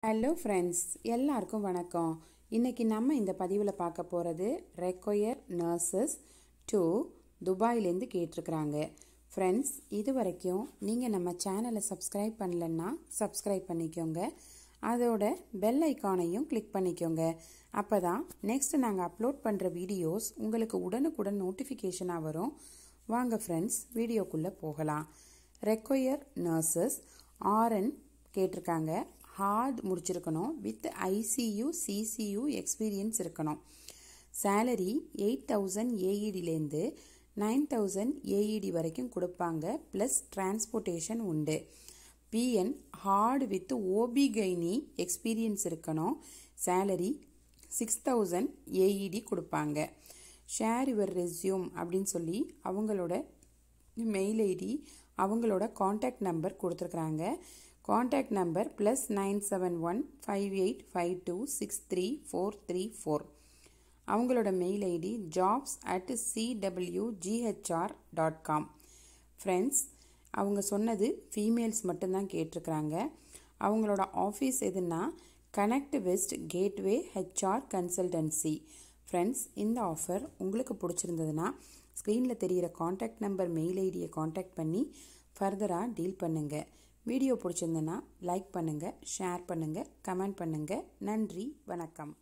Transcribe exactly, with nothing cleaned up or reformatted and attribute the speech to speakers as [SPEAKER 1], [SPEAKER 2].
[SPEAKER 1] Hello friends, எல்லாருக்கும் வணக்கம். இன்றைக்கி நம்ம இந்த பதிவில் பார்க்க போகிறது ரெக்வயர் நர்சஸ் டு துபாயிலேருந்து கேட்டிருக்கிறாங்க. ஃப்ரெண்ட்ஸ், இது வரைக்கும் நீங்கள் நம்ம சேனலை சப்ஸ்கிரைப் பண்ணலன்னா சப்ஸ்கிரைப் பண்ணிக்கோங்க. அதோட பெல் ஐக்கானையும் கிளிக் பண்ணிக்கோங்க. அப்போ தான் நெக்ஸ்ட் நாங்கள் அப்லோட் பண்ணுற வீடியோஸ் உங்களுக்கு உடனுக்குடன் நோட்டிஃபிகேஷனாக வரும். வாங்க ஃப்ரெண்ட்ஸ், வீடியோக்குள்ளே போகலாம். ரெக்வயர் நர்சஸ் ஆர்என் கேட்டிருக்காங்க. ஹார்ட் முடிச்சிருக்கணும், வித் ஐசியூ சிசியூ எக்ஸ்பீரியன்ஸ் இருக்கணும். சேலரி எயிட் தௌசண்ட் ஏஇடிலேருந்து நைன் தௌசண்ட் ஏஇடி வரைக்கும் கொடுப்பாங்க. ப்ளஸ் டிரான்ஸ்போர்ட்டேஷன் உண்டு. BN HAAD with OB gynae experience இருக்கணும். சேலரி சிக்ஸ் தௌசண்ட் ஏஇடி கொடுப்பாங்க. ஷேர் யுவர் ரெஸ்யூம் அப்படின்னு சொல்லி அவங்களோட மெயில் ஐடி, அவங்களோட காண்டாக்ட் நம்பர் கொடுத்துருக்குறாங்க. Contact number plus nine seven one five eight five two six three four three four. அவங்களோட mail ID jobs at CWGHR dot com. Friends, அவங்க சொன்னது females மட்டும்தான் கேட்டிருக்கிறாங்க. அவங்களோட ஆஃபீஸ் எதுன்னா connect west gateway HR consultancy. Friends, இந்த offer உங்களுக்கு பிடிச்சிருந்ததுன்னா ஸ்க்ரீனில் தெரிகிற காண்டாக்ட் நம்பர், மெயில் ஐடியை காண்டாக்ட் பண்ணி ஃபர்தராக டீல் பண்ணுங்கள். வீடியோ பிடிச்சிருந்ததுன்னா லைக் பண்ணுங்கள், ஷேர் பண்ணுங்கள், கமெண்ட் பண்ணுங்கள். நன்றி, வணக்கம்.